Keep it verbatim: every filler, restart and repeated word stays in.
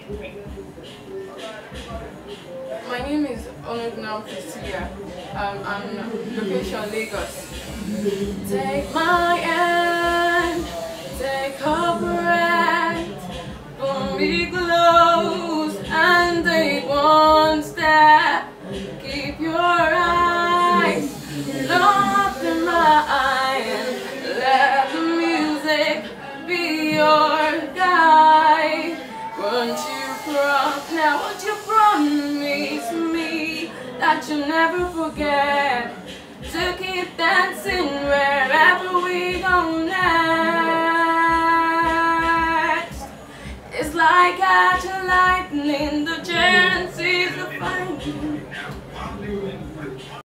My name is Onuegbunam Priscilla. Um, I'm location Lagos. Take my hand, take her breath, pull me close and take one step. Keep your eyes locked in mine. Let the music be your guide. Won't you promise now? Won't you promise me that you'll never forget to keep dancing wherever we go next? It's like catching lightning, the chance is to find you.